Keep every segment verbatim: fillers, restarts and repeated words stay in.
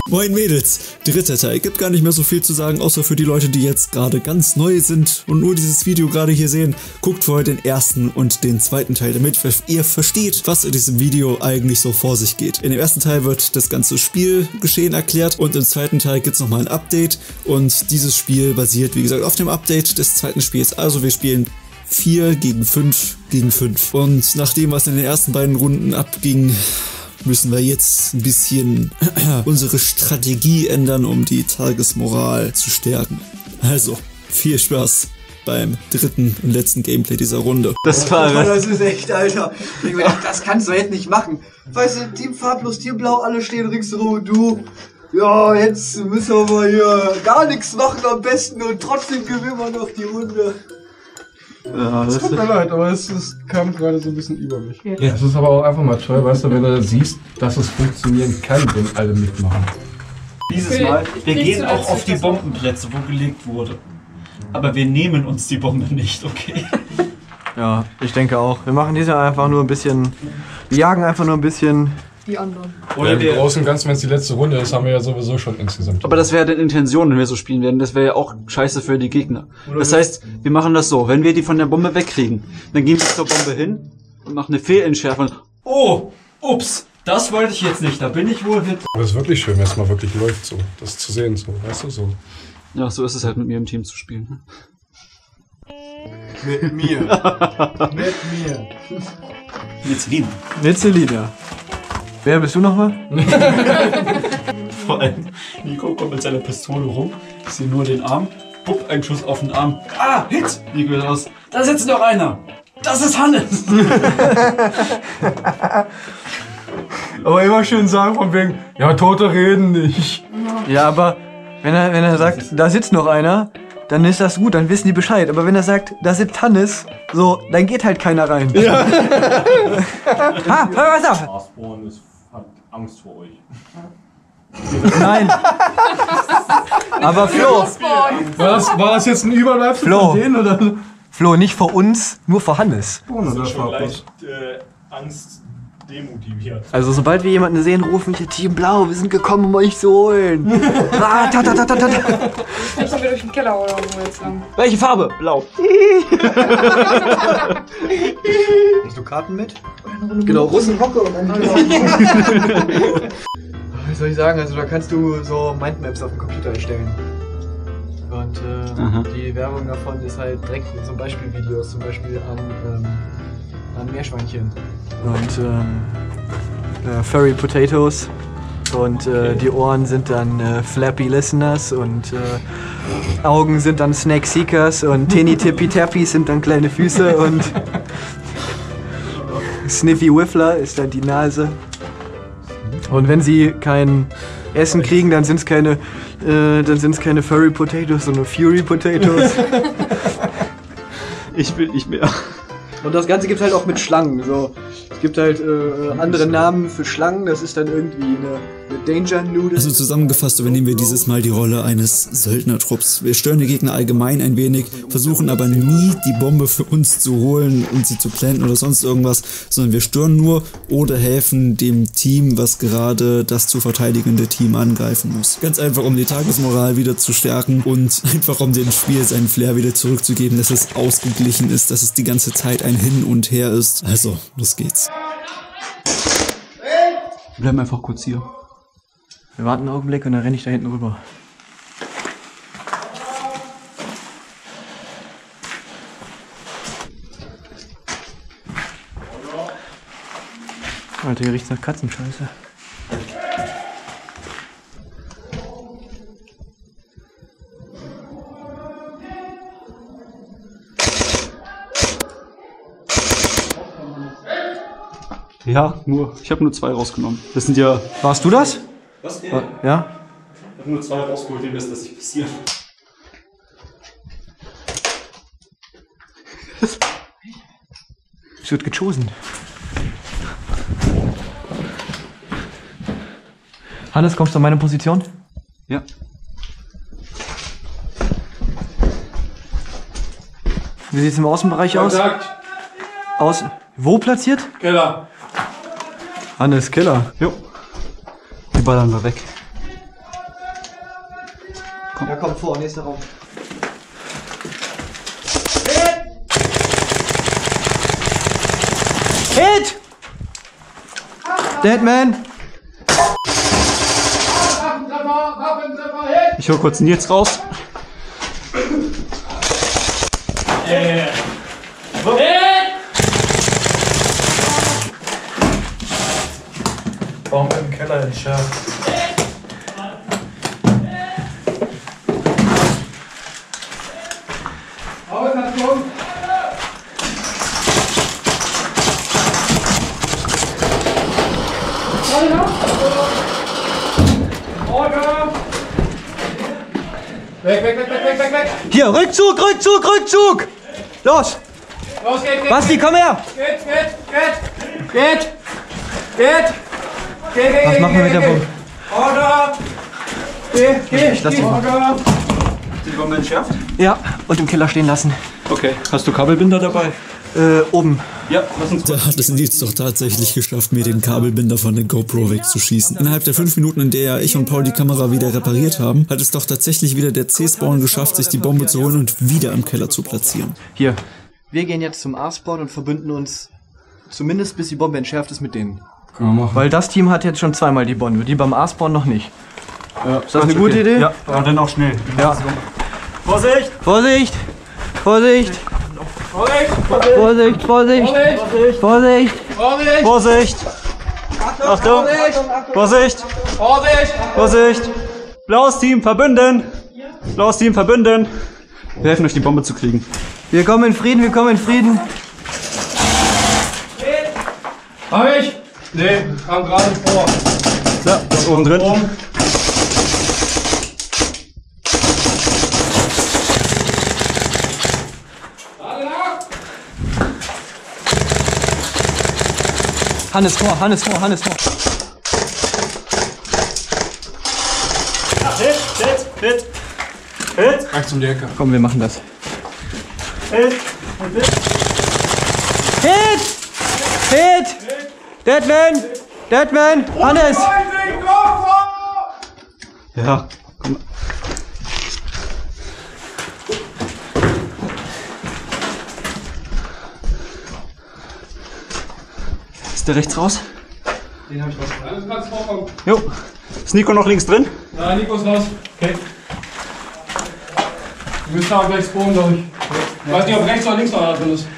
Moin Mädels, dritter Teil. Gibt gar nicht mehr so viel zu sagen, außer für die Leute, die jetzt gerade ganz neu sind und nur dieses Video gerade hier sehen. Guckt vorher den ersten und den zweiten Teil, damit ihr versteht, was in diesem Video eigentlich so vor sich geht. In dem ersten Teil wird das ganze Spielgeschehen erklärt und im zweiten Teil gibt es nochmal ein Update und dieses Spiel basiert, wie gesagt, auf dem Update des zweiten Spiels. Also wir spielen vier gegen fünf gegen fünf. Und nach dem, was in den ersten beiden Runden abging, müssen wir jetzt ein bisschen unsere Strategie ändern, um die Tagesmoral zu stärken. Also, viel Spaß beim dritten und letzten Gameplay dieser Runde. Das war das ist echt, Alter. Ich mir gedacht, das kannst du jetzt nicht machen. Weißt du, Team farblos, Team blau, alle stehen ringsherum und du. Ja, jetzt müssen wir mal hier gar nichts machen am besten und trotzdem gewinnen wir noch die Runde. Ja, das tut mir leid, aber es, es kam gerade so ein bisschen über mich. Ja, es ist aber auch einfach mal toll, weißt du, wenn du siehst, dass es funktionieren kann, wenn alle mitmachen. Dieses Mal, wir gehen auch auf die Bombenplätze, wo gelegt wurde. Aber wir nehmen uns die Bombe nicht, okay? Ja, ich denke auch. Wir machen diese einfach nur ein bisschen, wir jagen einfach nur ein bisschen die anderen. Oder ja, im Großen und Ganzen, wenn es die letzte Runde ist, haben wir ja sowieso schon insgesamt. Aber das wäre die Intention, wenn wir so spielen werden. Das wäre ja auch scheiße für die Gegner. Oder das heißt, wir machen das so, wenn wir die von der Bombe wegkriegen, dann gehen wir zur Bombe hin und machen eine Fehlentschärfung. Oh, ups, das wollte ich jetzt nicht, da bin ich wohl hit. Aber es ist wirklich schön, wenn es mal wirklich läuft, so, das zu sehen, so, weißt du, so. Ja, so ist es halt mit mir im Team zu spielen. Mit mir. Mit mir. Mit Celine. Mit Celine, ja. Wer bist du nochmal? Vor allem, Nico kommt mit seiner Pistole rum, ich sehe nur den Arm, bupp, ein Schuss auf den Arm. Ah, Hit! Nico ist raus. Da sitzt noch einer! Das ist Hannes! Aber immer schön sagen von wegen, ja, Tote reden nicht. Ja, aber wenn er, wenn er sagt, da sitzt noch einer, dann ist das gut, dann wissen die Bescheid. Aber wenn er sagt, da sitzt Hannes, so, dann geht halt keiner rein. Ja. Ha, hör was auf! Spawn ist, hat Angst vor euch. Nein. Aber Flo, war das, war das jetzt ein Überbleibsel Flo. von denen, oder? Flo, nicht vor uns, nur vor Hannes. Das ist schon leicht äh, Angst demotiviert. Also sobald wir jemanden sehen, rufen wir Team Blau, wir sind gekommen, um euch zu holen. Ah, ta, ta, ta, ta, ta. Vielleicht sind wir durch den Keller oder wo jetzt lang. Welche Farbe? Blau. Hast du Karten mit? Genau, Russenhocke und dann Wie soll ich sagen, also da kannst du so Mindmaps auf dem Computer erstellen. Und äh, die Werbung davon ist halt direkt in so Beispielvideos, zum Beispiel an, ähm, an Meerschweinchen. Und ähm, äh, Furry Potatoes. Und äh, die Ohren sind dann äh, Flappy Listeners und äh, Augen sind dann Snack Seekers und Teeny Tippy Tappies sind dann kleine Füße und Sniffy Whiffler ist dann die Nase. Und wenn sie kein Essen kriegen, dann sind es keine, äh, dann sind es keine Furry Potatoes, sondern Fury Potatoes. Ich will nicht mehr. Und das Ganze gibt es halt auch mit Schlangen. So. Es gibt halt äh, andere Namen für Schlangen, das ist dann irgendwie eine, eine Danger Noodle. Also zusammengefasst übernehmen wir dieses Mal die Rolle eines Söldnertrupps. Wir stören die Gegner allgemein ein wenig, versuchen aber nie die Bombe für uns zu holen und sie zu planten oder sonst irgendwas, sondern wir stören nur oder helfen dem Team, was gerade das zu verteidigende Team angreifen muss. Ganz einfach, um die Tagesmoral wieder zu stärken und einfach um dem Spiel seinen Flair wieder zurückzugeben, dass es ausgeglichen ist, dass es die ganze Zeit ein Hin und Her ist. Also, los geht's. Wir bleiben einfach kurz hier. Wir warten einen Augenblick und dann renne ich da hinten rüber. Alter, hier riecht's nach Katzenscheiße. Ja, nur. Ich habe nur zwei rausgenommen. Das sind ja. Warst du das? Was? Ja. Ich habe nur zwei rausgeholt, dem lässt das nicht passieren. Es wird gechosen. Hannes, kommst du an meine Position? Ja. Wie sieht es im Außenbereich aus? Kontakt. Außen. Wo platziert? Keller. Hannes, Killer. Jo. Die ballern wir weg. Komm. Ja, komm vor, nächster Raum. Hit! Deadman! Ich hol kurz Nils raus. Yeah. Baum im Keller entschärft. Weg, weg, weg, weg, weg, weg, weg! Hier, Rückzug, Rückzug, Rückzug! Los! Los, geht, geht! Basti, komm her! Geht, geht, geht! Geht! Geht! Geht, geht, Was machen wir mit der Bombe? Order! Geh, geh, Ich lass geh, die mal. Order! Die Bombe entschärft? Ja, und im Keller stehen lassen. Okay, hast du Kabelbinder dabei? Äh, oben. Ja, lass uns Da hat es Nils doch tatsächlich geschafft, mir den Kabelbinder von der GoPro wegzuschießen. Innerhalb der fünf Minuten, in der ja ich und Paul die Kamera wieder repariert haben, hat es doch tatsächlich wieder der C-Spawn geschafft, sich die Bombe zu holen und wieder im Keller zu platzieren. Hier. Wir gehen jetzt zum A-Spawn und verbünden uns zumindest bis die Bombe entschärft ist mit denen. Können wir machen. Weil das Team hat jetzt schon zweimal die Bombe, die beim A-Spawn noch nicht. Ja, Ist das eine gute Idee? Ja, aber dann auch schnell. Ja. Vorsicht! Vorsicht! Vorsicht! Vorsicht! Vorsicht! Vorsicht! Vorsicht! Vorsicht! Vorsicht! Achtung! Vorsicht! Vorsicht! Vorsicht! Blaues Team, verbünden! Blaues Team, verbünden! Wir helfen euch, die Bombe zu kriegen. Wir kommen in Frieden, wir kommen in Frieden. Hab ich? Nee, kam gerade vor. So, das ist oben drin. Um. Hannes vor, Hannes vor, Hannes vor. Hit, hit, hit, hit, Rechts um die Ecke. Komm, wir machen das. hit, hit. Hit! Hit! Deadman! Deadman! Hannes! Ja, komm. Ist der rechts raus? Den hab ich raus. Alles kannst vorkommen. Jo. Ist Nico noch links drin? Ja, Nico ist raus. Okay. Wir müssen aber gleich spawnen, glaube ich. Ich weiß nicht, ob rechts oder links noch einer drin ist.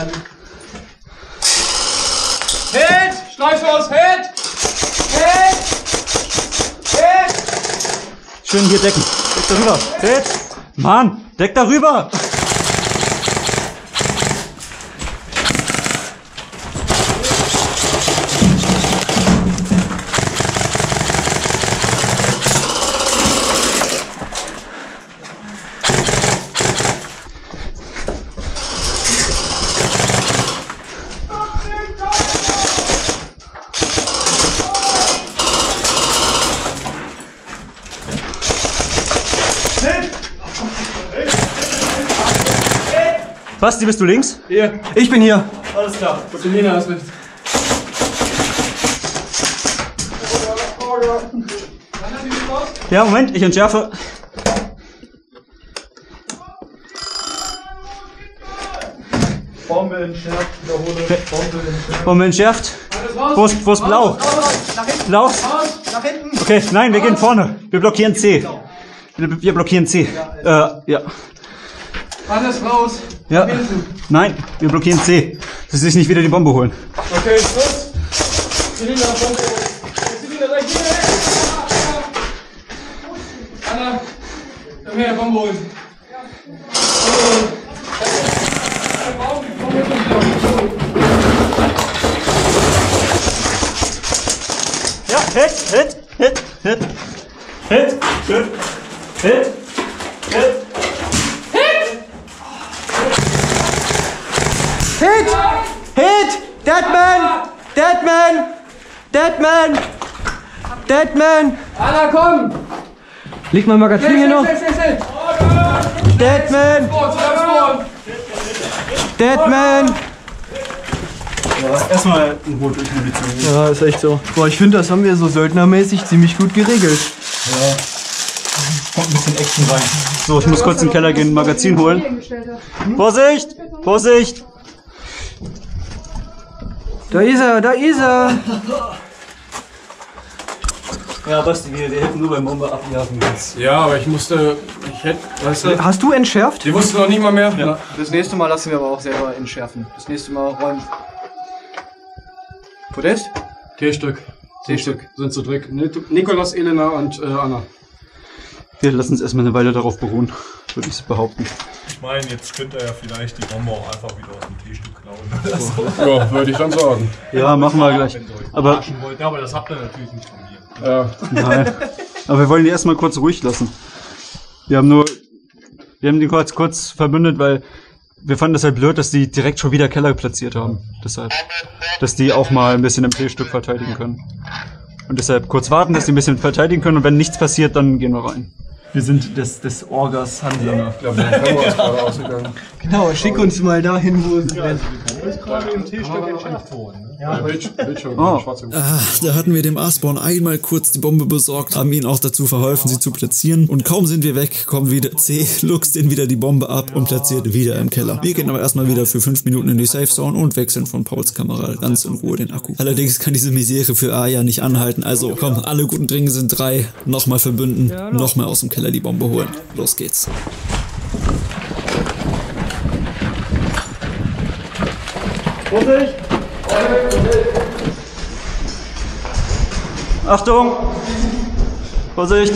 Hit! Streifschuss! Hit! Hit! Hit! Schön hier decken. Deck darüber. Hit! Mann, deck darüber! Basti, bist du links? Hier. Ich bin hier. Alles klar. Selina ist mit. Ja, Moment, ich entschärfe. Bombe entschärft, wiederhole. Bombe entschärft. Bombe entschärft. Wo ist, wo ist blau? Blau? Nach hinten. Okay, nein, wir gehen vorne. Wir blockieren C. Wir, wir blockieren C. Äh, ja. Alles raus. Ja. Nein, wir blockieren C. Dass sie sich nicht wieder die Bombe holen. Okay, Schluss. Selina, Bombe. Selina, gleich hier. Anna, komm her, Bombe holen. Ja, hit, hit, hit, hit. Hit, hit, hit, hit. Hit! Hit! Deadman! Deadman! Deadman! Deadman! Anna, komm! Leg mein Magazin hier noch. Schnell, schnell, schnell! Deadman! Spawn, Deadman! Erstmal ein Boot durch Munition. Ja, ist echt so. Boah, ich finde, das haben wir so söldnermäßig ziemlich gut geregelt. Ja. Kommt ein bisschen Action rein. So, ich muss kurz in den Keller gehen, ein Magazin holen. Vorsicht! Vorsicht! Da ist er, da ist er! Ja, Basti, wir helfen nur beim Bombe abwerfen jetzt. Ja, aber ich musste. Ich hätte. Weißt du. Hast du entschärft? Die wussten noch nicht mal mehr. Ja. Das nächste Mal lassen wir aber auch selber entschärfen. Das nächste Mal räumen. Podest? T-Stück. T-Stück. Sind zu dritt. Nikolas, Elena und äh, Anna. Wir lassen uns erstmal eine Weile darauf beruhen, würde ich behaupten. Ich meine, jetzt könnte er ja vielleicht die Bombe auch einfach wieder aus dem T-Stück klauen. Oder so. Ja, würde ich dann sagen. Ja, machen wir gleich. Aber, Ja, aber das habt ihr natürlich nicht von mir. Ja. nein. Aber wir wollen die erstmal kurz ruhig lassen. Wir haben nur, wir haben die kurz, kurz verbündet, weil wir fanden das halt blöd, dass die direkt schon wieder Keller platziert haben. Deshalb, dass die auch mal ein bisschen im T-Stück verteidigen können. Und deshalb kurz warten, dass die ein bisschen verteidigen können und wenn nichts passiert, dann gehen wir rein. Wir sind des, des Orgas Handlanger. Ich glaube, die Kamera ist gerade ausgegangen. Genau, schick uns mal dahin, wo es brennt. ist gerade im T-Stück entschärft worden. Ne? Ja, Bild, Bildschirm. Oh. Schwarze Ah, da hatten wir dem A-Spawn einmal kurz die Bombe besorgt, haben ihn auch dazu verholfen, sie zu platzieren. Und kaum sind wir weg, kommen wieder C, luchst den wieder die Bombe ab und platziert wieder im Keller. Wir gehen aber erstmal wieder für fünf Minuten in die Safe Zone und wechseln von Pauls Kamera ganz in Ruhe den Akku. Allerdings kann diese Misere für A ja nicht anhalten, also komm, alle guten Dinge sind drei, nochmal verbünden, nochmal aus dem Keller die Bombe holen. Los geht's. Vorsicht! Achtung! Vorsicht!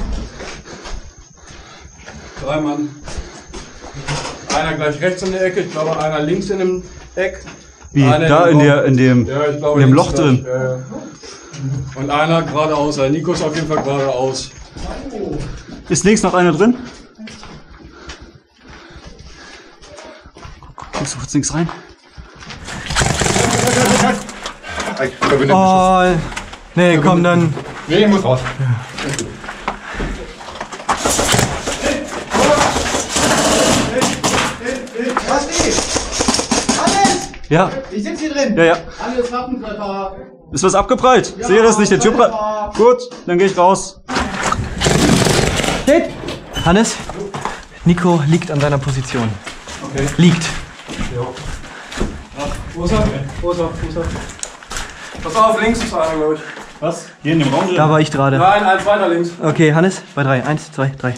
Drei Mann. Einer gleich rechts in der Ecke, ich glaube einer links in dem Eck. Wie? Einer Da in dem der, in dem, Ja, ich glaube in dem links Loch drin. gleich, ja, ja. Und einer geradeaus, also Nico ist auf jeden Fall geradeaus. Ist links noch einer drin? Kommst du kurz links rein? Oh, nee, komm dann. Nee, ich muss raus. Basti! Alles! Ja, Ich sitze hier drin! ja, ja. Alles Waffentreffer! Ist was abgeprallt? Ja, sehe das nicht, der Tür prallt. Gut, dann gehe ich raus. Steht! Hannes, Nico liegt an seiner Position. Okay. Liegt. Wo ist er? Wo ist er? Wo ist er? Pass auf, links ist einer, glaube ich. Was? Hier in dem Raum drin? Da war ich gerade. Nein, eins weiter links. Okay, Hannes, bei drei. Eins, zwei, drei.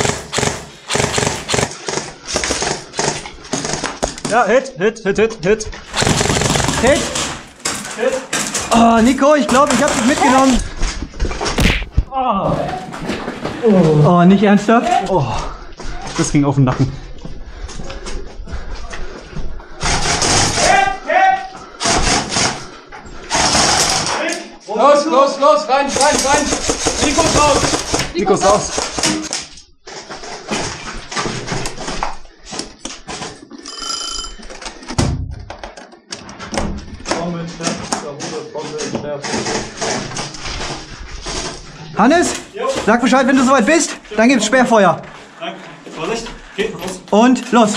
Ja, Hit, Hit, Hit, Hit, Hit. Hit! Oh, Nico, ich glaube, ich habe dich mitgenommen. Oh, nicht ernsthaft? Oh, das ging auf den Nacken. Los, los, los, rein, rein, rein. Nico ist raus. Nico ist raus. Hannes, sag Bescheid, wenn du soweit bist. Dann gibt's Sperrfeuer. Danke. Vorsicht. Okay, raus. Und los.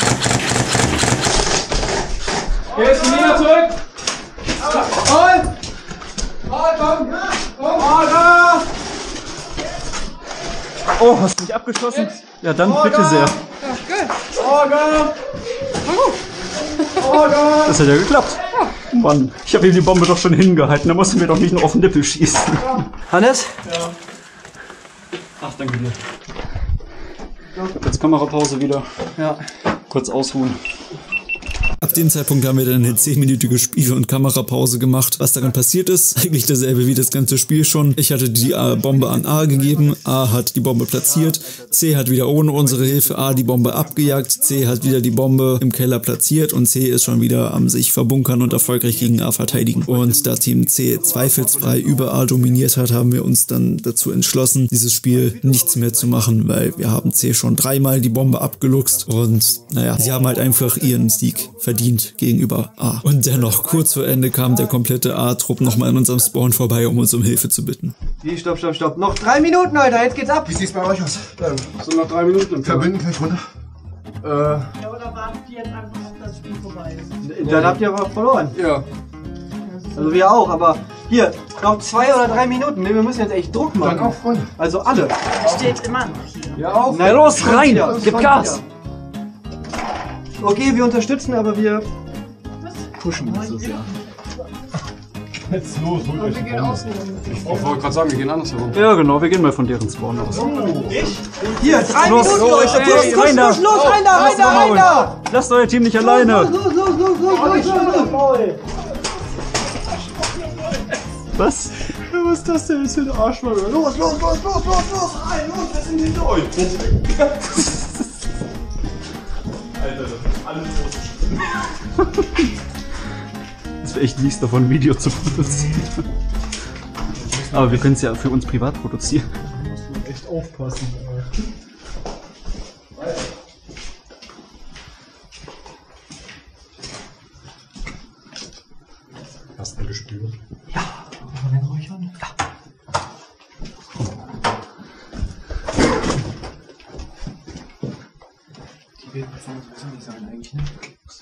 Jetzt wieder zurück. Und. Oh, hast du mich abgeschossen? Ja, dann bitte sehr. Das hat ja geklappt. Mann, ich habe ihm die Bombe doch schon hingehalten, da musst du mir doch nicht nur auf den Nippel schießen. Hannes? Ach, danke dir. Jetzt Kamerapause wieder. Ja. Kurz ausruhen. Ab dem Zeitpunkt haben wir dann eine zehnminütige Spiel- und Kamerapause gemacht. Was daran passiert ist, eigentlich dasselbe wie das ganze Spiel schon. Ich hatte die äh, Bombe an A gegeben, A hat die Bombe platziert, C hat wieder ohne unsere Hilfe A die Bombe abgejagt, C hat wieder die Bombe im Keller platziert und C ist schon wieder am sich verbunkern und erfolgreich gegen A verteidigen. Und da Team C zweifelsfrei über A dominiert hat, haben wir uns dann dazu entschlossen, dieses Spiel nichts mehr zu machen, weil wir haben C schon dreimal die Bombe abgeluchst und naja, sie haben halt einfach ihren Sieg verdient gegenüber A. Und dennoch, kurz vor Ende kam der komplette A-Trupp nochmal in unserem Spawn vorbei, um uns um Hilfe zu bitten. Wie, stopp, stopp, stopp. Noch drei Minuten, Alter, jetzt geht's ab. Wie sieht's bei euch aus? Ja, sind noch drei Minuten im Verbinden gleich runter. Äh, Ja, oder wartet ihr jetzt einfach, ob das Spiel vorbei ist? Dann habt ihr aber verloren. ja. Also wir auch, aber hier, noch zwei oder drei Minuten. Ne, wir müssen jetzt echt Druck machen. Dann auf Freunde. Also alle. Steht immer noch hier. Ja, auf. Na los, rein! Gib Gas! Okay, wir unterstützen, aber wir pushen nicht so sehr. Jetzt los, holt euch Wir die gehen Bombe. außen rum. Ich wollte gerade sagen, wir gehen andersherum. Ja, genau, wir gehen mal von deren Spawn aus. Hier, drei Los, Minuten, los, Leute. ey, Los, los, rein da. los, los, rein da, rein da, rein da. Lasst euer Team nicht alleine! Los, los, los, los, los, los, los. Was? Was ist das denn jetzt für ein Arschloch? Los, los, los, los, los, los! Rein, los, wir sind hinter euch! Alter, das ist alles groß. Das wäre echt mies davon, ein Video zu produzieren. Aber wir können es ja für uns privat produzieren. Da musst du echt aufpassen. Hast du gespürt? Die werden von uns sowieso nicht sein eigentlich, ne?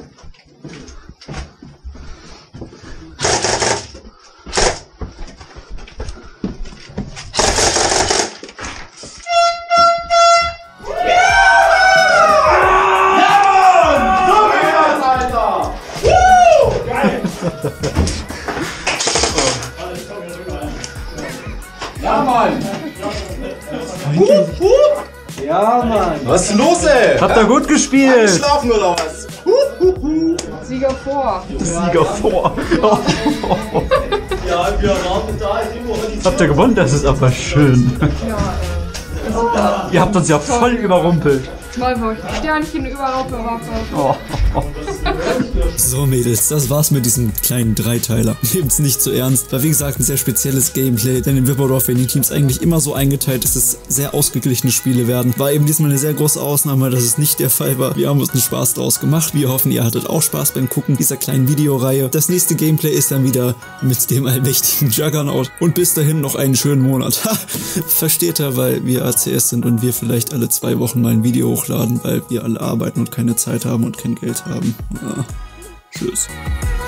Ja, Mann! Ja, Mann. Was ist los, ey? Habt ihr gut gespielt? Schlafen oder was? Sieger vor. Sieger vor. Ja, wir waren da immer. Habt ihr gewonnen? Das ist aber schön. Ja, Ihr habt uns ja voll überrumpelt. äh, mal wo ich die Sternchen überall aufgewachsen. Oh. So Mädels, das war's mit diesem kleinen Dreiteiler. Nehmt's nicht zu ernst. War wie gesagt ein sehr spezielles Gameplay, denn in Wipperdorf werden die Teams eigentlich immer so eingeteilt, dass es sehr ausgeglichene Spiele werden. War eben diesmal eine sehr große Ausnahme, dass es nicht der Fall war. Wir haben uns einen Spaß draus gemacht. Wir hoffen, ihr hattet auch Spaß beim Gucken dieser kleinen Videoreihe. Das nächste Gameplay ist dann wieder mit dem allmächtigen Juggernaut. Und bis dahin noch einen schönen Monat. Ha! Versteht ihr, weil wir A C S sind und wir vielleicht alle zwei Wochen mal ein Video hochladen, weil wir alle arbeiten und keine Zeit haben und kein Geld haben. Ja. Tschüss.